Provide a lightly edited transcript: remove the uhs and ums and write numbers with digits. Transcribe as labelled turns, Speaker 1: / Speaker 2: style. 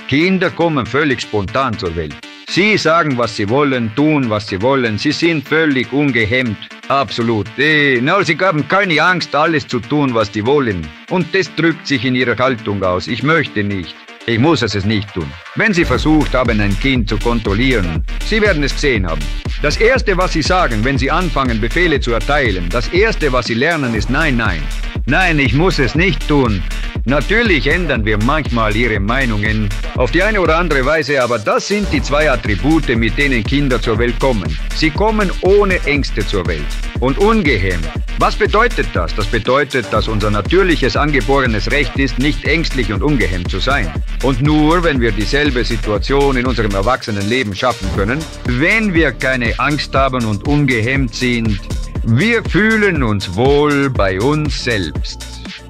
Speaker 1: Kinder kommen völlig spontan zur Welt. Sie sagen, was sie wollen, tun, was sie wollen. Sie sind völlig ungehemmt. Absolut. Sie haben keine Angst, alles zu tun, was sie wollen. Und das drückt sich in ihrer Haltung aus. Ich möchte nicht. Ich muss es nicht tun. Wenn Sie versucht haben, ein Kind zu kontrollieren, Sie werden es gesehen haben. Das Erste, was Sie sagen, wenn Sie anfangen, Befehle zu erteilen, das Erste, was Sie lernen, ist Nein, nein. Nein, ich muss es nicht tun. Natürlich ändern wir manchmal ihre Meinungen, auf die eine oder andere Weise, aber das sind die zwei Attribute, mit denen Kinder zur Welt kommen. Sie kommen ohne Ängste zur Welt und ungehemmt. Was bedeutet das? Das bedeutet, dass unser natürliches angeborenes Recht ist, nicht ängstlich und ungehemmt zu sein. Und nur, wenn wir dieselbe Situation in unserem Erwachsenenleben schaffen können, wenn wir keine Angst haben und ungehemmt sind, wir fühlen uns wohl bei uns selbst.